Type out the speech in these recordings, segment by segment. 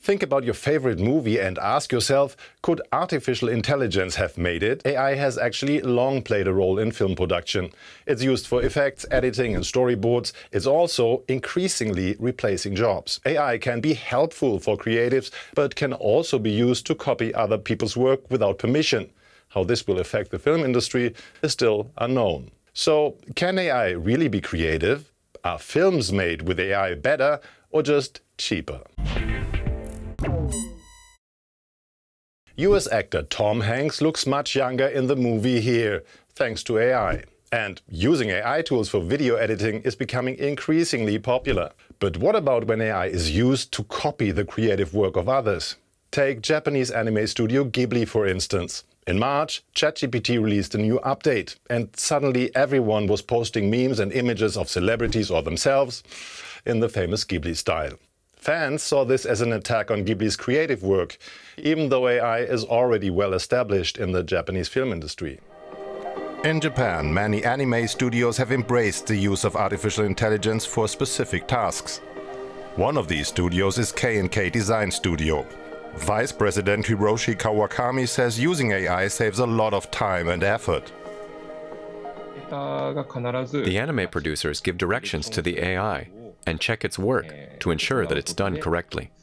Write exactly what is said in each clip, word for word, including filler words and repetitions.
Think about your favorite movie and ask yourself, could artificial intelligence have made it? A I has actually long played a role in film production. It's used for effects, editing and storyboards. It's also increasingly replacing jobs. A I can be helpful for creatives, but can also be used to copy other people's work without permission. How this will affect the film industry is still unknown. So, can A I really be creative? Are films made with A I better or just cheaper? U S actor Tom Hanks looks much younger in the movie here, thanks to A I. And using A I tools for video editing is becoming increasingly popular. But what about when A I is used to copy the creative work of others? Take Japanese anime studio Ghibli, for instance. In March, ChatGPT released a new update, and suddenly everyone was posting memes and images of celebrities or themselves in the famous Ghibli style. Fans saw this as an attack on Ghibli's creative work, even though A I is already well established in the Japanese film industry. In Japan, many anime studios have embraced the use of artificial intelligence for specific tasks. One of these studios is K and K Design Studio. Vice President Hiroshi Kawakami says using A I saves a lot of time and effort. The anime producers give directions to the A I and check its work to ensure that it's done correctly.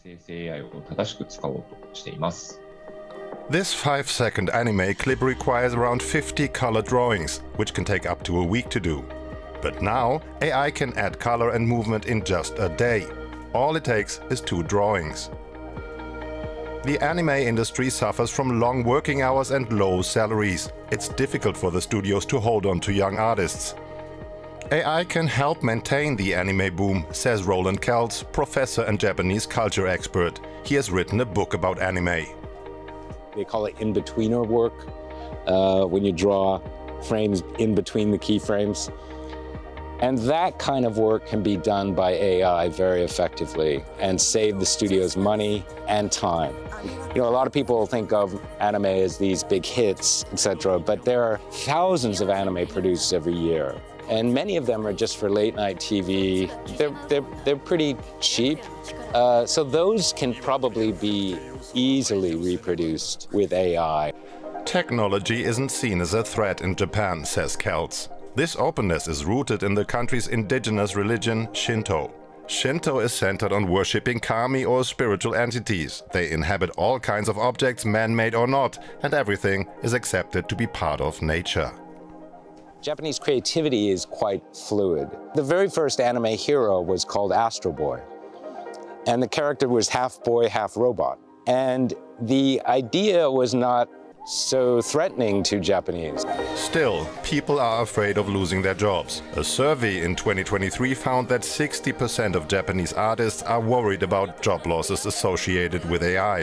This five-second anime clip requires around fifty color drawings, which can take up to a week to do. But now, A I can add color and movement in just a day. All it takes is two drawings. The anime industry suffers from long working hours and low salaries. It's difficult for the studios to hold on to young artists. A I can help maintain the anime boom, says Roland Kelz, professor and Japanese culture expert. He has written a book about anime. They call it in-betweener work, uh, when you draw frames in between the keyframes. And that kind of work can be done by A I very effectively and save the studios money and time. You know, a lot of people think of anime as these big hits, et cetera, but there are thousands of anime produced every year. And many of them are just for late-night T V. They're, they're, they're pretty cheap, uh, so those can probably be easily reproduced with A I. Technology isn't seen as a threat in Japan, says Kelz. This openness is rooted in the country's indigenous religion, Shinto. Shinto is centered on worshipping kami or spiritual entities. They inhabit all kinds of objects, man-made or not, and everything is accepted to be part of nature. Japanese creativity is quite fluid. The very first anime hero was called Astro Boy, and the character was half boy, half robot. And the idea was not so threatening to Japanese. Still, people are afraid of losing their jobs. A survey in twenty twenty-three found that sixty percent of Japanese artists are worried about job losses associated with A I.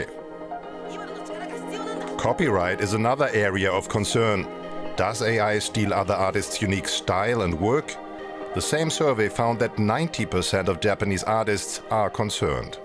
Copyright is another area of concern. Does A I steal other artists' unique style and work? The same survey found that ninety percent of Japanese artists are concerned.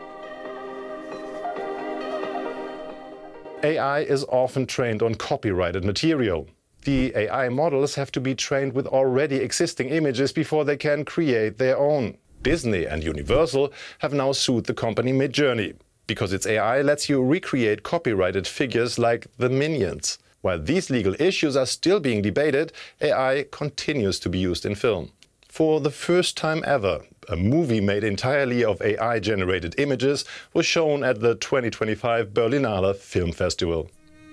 A I is often trained on copyrighted material. The A I models have to be trained with already existing images before they can create their own. Disney and Universal have now sued the company Midjourney, because its A I lets you recreate copyrighted figures like the Minions. While these legal issues are still being debated, A I continues to be used in film. For the first time ever, a movie made entirely of A I-generated images was shown at the twenty twenty-five Berlinale Film Festival.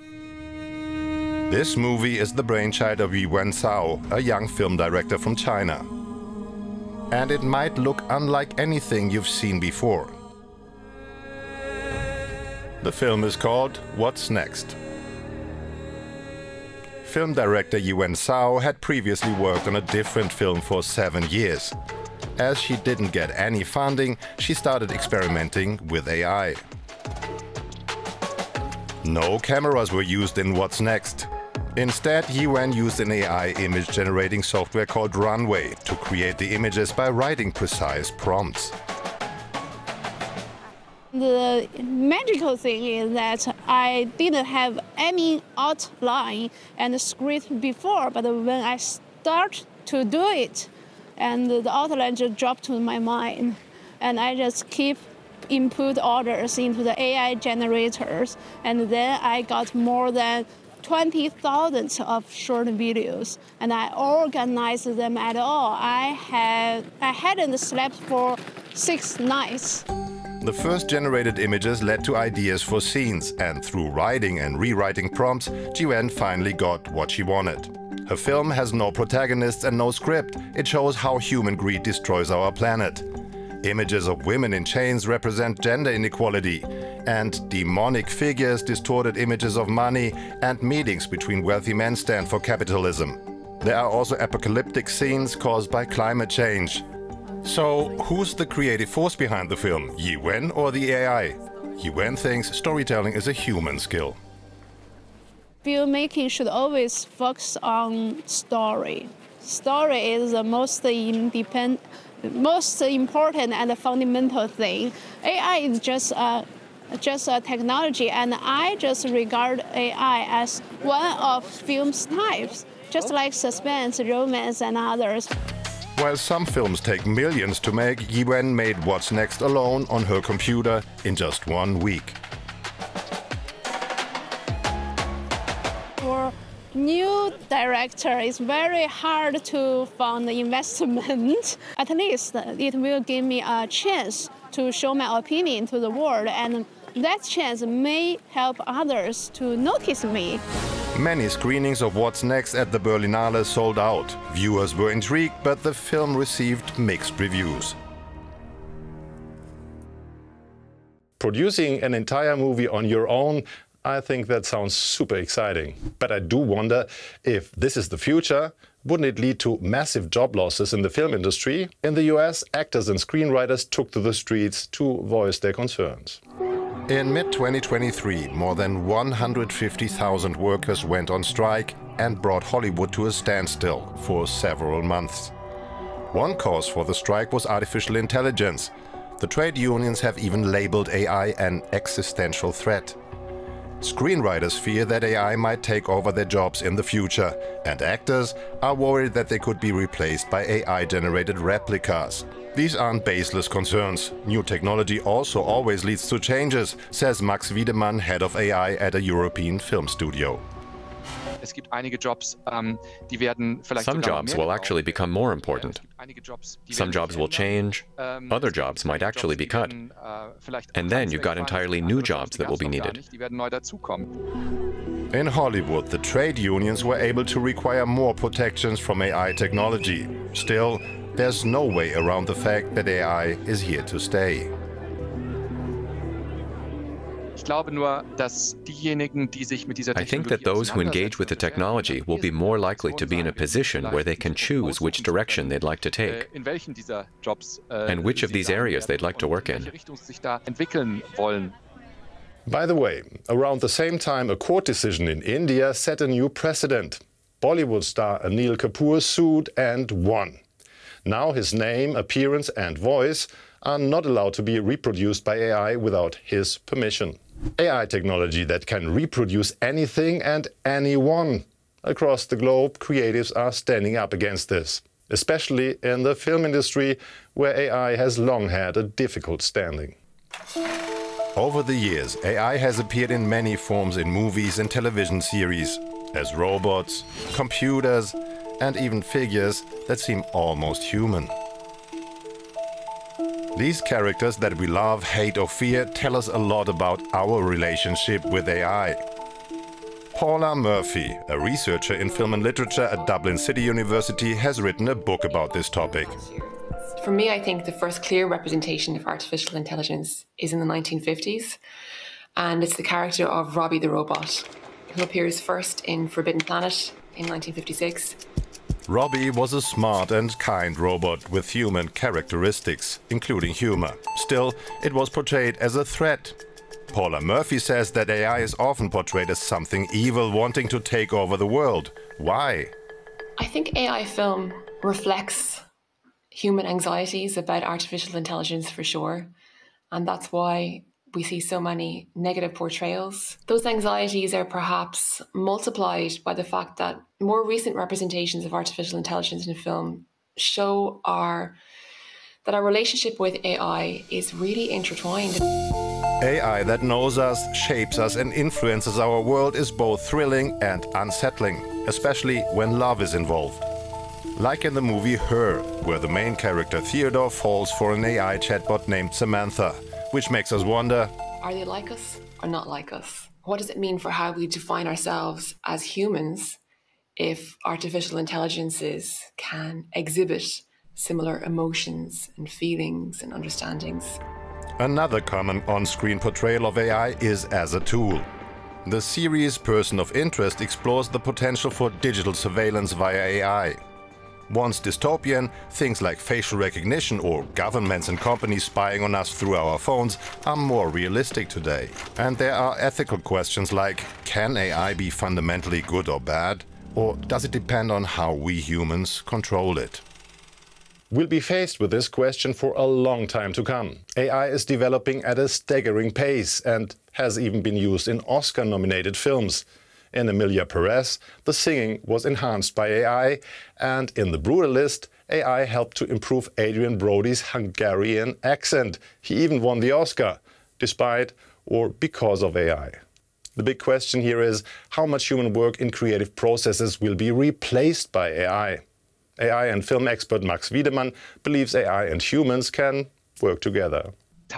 This movie is the brainchild of Yuan Zhao, a young film director from China. And it might look unlike anything you've seen before. The film is called What's Next? Film director Yuan Zhao had previously worked on a different film for seven years. As she didn't get any funding, she started experimenting with A I. No cameras were used in What's Next. Instead, Yuan used an A I image-generating software called Runway to create the images by writing precise prompts. The magical thing is that I didn't have any outline and script before, but when I start to do it, and the outline just dropped to my mind, and I just keep input orders into the A I generators, and then I got more than twenty thousand of short videos, and I organized them at all. I had I hadn't slept for six nights. The first generated images led to ideas for scenes, and through writing and rewriting prompts, Jiwen finally got what she wanted. Her film has no protagonists and no script. It shows how human greed destroys our planet. Images of women in chains represent gender inequality, and demonic figures distorted images of money and meetings between wealthy men stand for capitalism. There are also apocalyptic scenes caused by climate change. So, who's the creative force behind the film, Jiwen or the A I? Jiwen thinks storytelling is a human skill. Filmmaking should always focus on story. Story is the most independent, most important and fundamental thing. A I is just a, just a technology, and I just regard A I as one of film's types, just like suspense, romance, and others. While some films take millions to make, Jiwen made What's Next alone on her computer in just one week. For new director, it's very hard to find the investment. At least it will give me a chance to show my opinion to the world, and that chance may help others to notice me. Many screenings of What's Next at the Berlinale sold out. Viewers were intrigued, but the film received mixed reviews. Producing an entire movie on your own, I think that sounds super exciting. But I do wonder if this is the future, wouldn't it lead to massive job losses in the film industry? In the U S, actors and screenwriters took to the streets to voice their concerns. In mid twenty twenty-three, more than one hundred fifty thousand workers went on strike and brought Hollywood to a standstill for several months. One cause for the strike was artificial intelligence. The trade unions have even labeled A I an existential threat. Screenwriters fear that A I might take over their jobs in the future, and actors are worried that they could be replaced by A I-generated replicas. These aren't baseless concerns. New technology also always leads to changes, says Max Wiedemann, head of A I at a European film studio. Some jobs will actually become more important. Some jobs will change, other jobs might actually be cut. And then you've got entirely new jobs that will be needed. In Hollywood, the trade unions were able to require more protections from A I technology. Still, there's no way around the fact that A I is here to stay. I think that those who engage with the technology will be more likely to be in a position where they can choose which direction they'd like to take and which of these areas they'd like to work in. By the way, around the same time, a court decision in India set a new precedent. Bollywood star Anil Kapoor sued and won. Now his name, appearance and voice are not allowed to be reproduced by A I without his permission. A I technology that can reproduce anything and anyone. Across the globe, creatives are standing up against this, especially in the film industry, where A I has long had a difficult standing. Over the years, A I has appeared in many forms in movies and television series, as robots, computers, and even figures that seem almost human. These characters that we love, hate or fear tell us a lot about our relationship with A I. Paula Murphy, a researcher in film and literature at Dublin City University, has written a book about this topic. For me, I think the first clear representation of artificial intelligence is in the nineteen fifties, and it's the character of Robbie the robot, who appears first in Forbidden Planet in nineteen fifty-six. Robbie was a smart and kind robot with human characteristics, including humor. Still, it was portrayed as a threat. Paula Murphy says that A I is often portrayed as something evil wanting to take over the world. Why? I think A I film reflects human anxieties about artificial intelligence for sure, and that's why we see so many negative portrayals. Those anxieties are perhaps multiplied by the fact that more recent representations of artificial intelligence in film show our that our relationship with A I is really intertwined. A I that knows us, shapes us and influences our world is both thrilling and unsettling, especially when love is involved. Like in the movie Her, where the main character Theodore falls for an A I chatbot named Samantha, which makes us wonder, are they like us or not like us? What does it mean for how we define ourselves as humans if artificial intelligences can exhibit similar emotions and feelings and understandings? Another common on-screen portrayal of A I is as a tool. The series Person of Interest explores the potential for digital surveillance via A I. Once dystopian, things like facial recognition or governments and companies spying on us through our phones are more realistic today. And there are ethical questions like, can A I be fundamentally good or bad? Or does it depend on how we humans control it? We'll be faced with this question for a long time to come. A I is developing at a staggering pace and has even been used in Oscar-nominated films. In Emilia Perez, the singing was enhanced by A I, and in The Brutalist, A I helped to improve Adrian Brody's Hungarian accent. He even won the Oscar, despite or because of A I. The big question here is how much human work in creative processes will be replaced by A I. A I and film expert Max Wiedemann believes A I and humans can work together.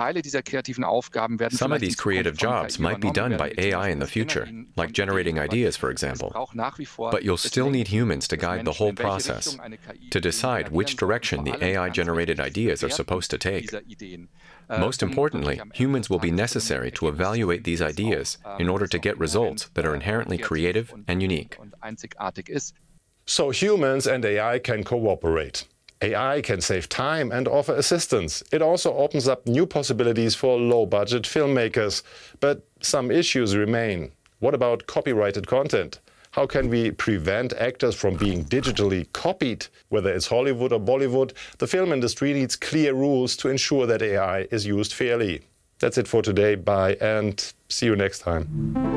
Some of these creative jobs might be done by A I in the future, like generating ideas, for example. But you'll still need humans to guide the whole process, to decide which direction the A I-generated ideas are supposed to take. Most importantly, humans will be necessary to evaluate these ideas in order to get results that are inherently creative and unique. So humans and A I can cooperate. A I can save time and offer assistance. It also opens up new possibilities for low-budget filmmakers. But some issues remain. What about copyrighted content? How can we prevent actors from being digitally copied? Whether it's Hollywood or Bollywood, the film industry needs clear rules to ensure that A I is used fairly. That's it for today. Bye and see you next time.